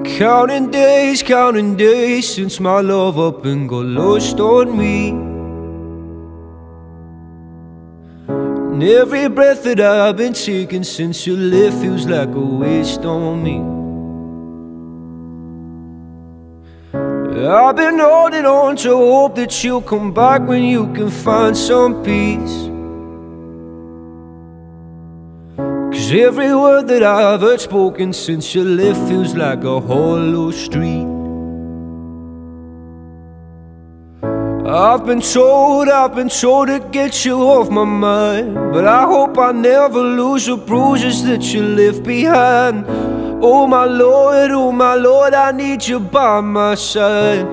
Counting days since my love up and got lost on me. And every breath that I've been taking since you left feels like a waste on me. I've been holding on to hope that you'll come back when you can find some peace. 'Cause every word that I've heard spoken since you left feels like a hollow street. I've been told to get you off my mind, but I hope I never lose the bruises that you left behind. Oh my Lord, I need you by my side.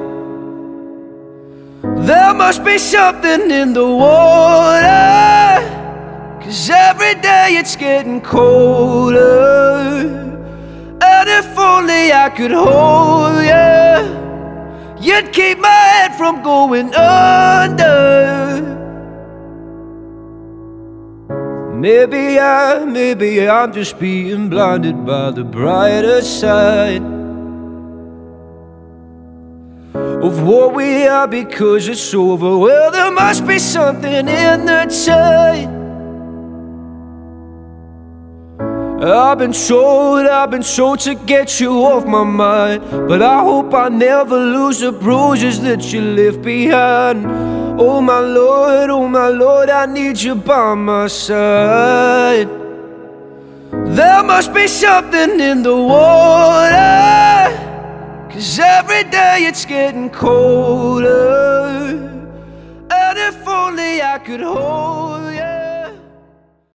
There must be something in the water, 'cause every day it's getting colder. And if only I could hold you, you'd keep my head from going under. Maybe I'm just being blinded by the brighter side of what we are because it's over. Well, there must be something in the tide. I've been told to get you off my mind, but I hope I never lose the bruises that you left behind. Oh my Lord, I need you by my side. There must be something in the water, 'cause every day it's getting colder. And if only I could hold you,